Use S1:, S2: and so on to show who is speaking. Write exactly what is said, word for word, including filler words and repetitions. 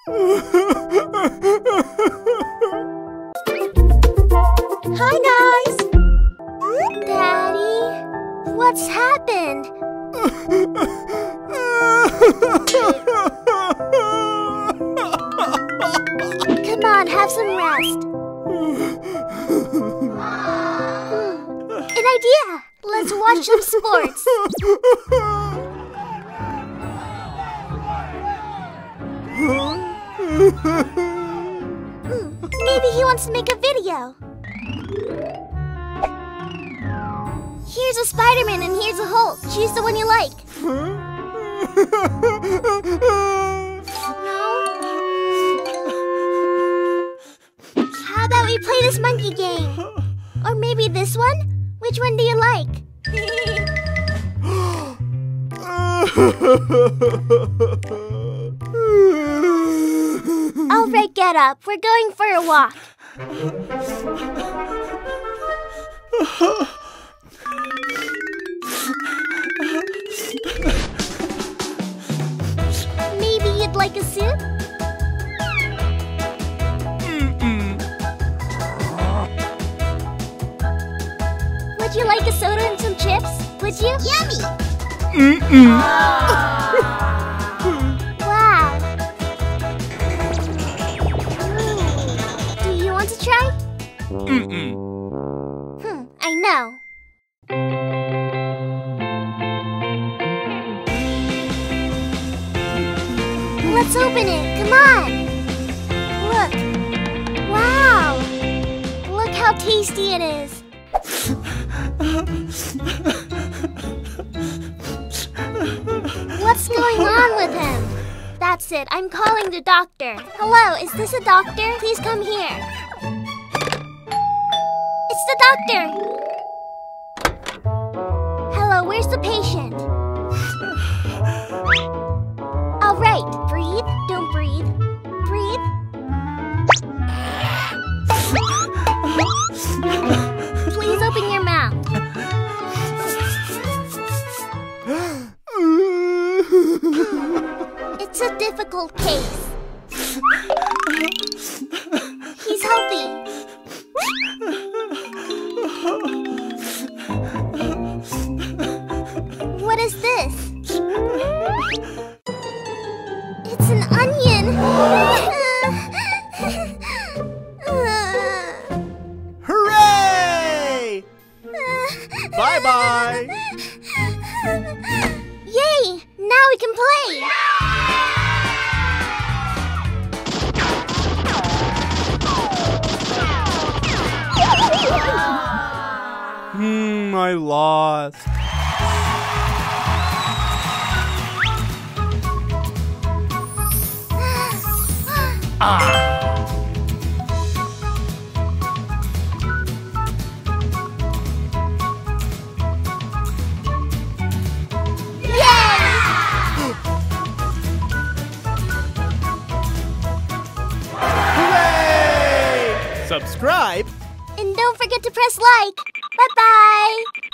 S1: Hi, guys! Daddy? What's happened? Come on, have some rest. An idea! Let's watch some sports. Maybe he wants to make a video. Here's a Spider-Man and here's a Hulk. Choose the one you like. How about we play this monkey game? Or maybe this one? Which one do you like? All right, get up. We're going for a walk. Maybe you'd like a soup? Would you like a soda and some chips? Would you? Yummy! Mm-mm. Wow. Mm. Do you want to try? Mm-mm. Hmm, I know. Let's open it. Come on. Look. Wow. Look how tasty it is. What's going on with him? That's it. I'm calling the doctor. Hello, is this a doctor? Please come here. It's the doctor. Hello, where's the patient? All right, breathe. Don't breathe. Breathe. Please open your mouth. It's a difficult case. He's healthy. What is this? It's an onion.
S2: Hooray! Bye-bye!
S1: Yay! Now we can play!
S2: Hmm, I lost. Ah! Subscribe.
S1: And don't forget to press like. Bye-bye.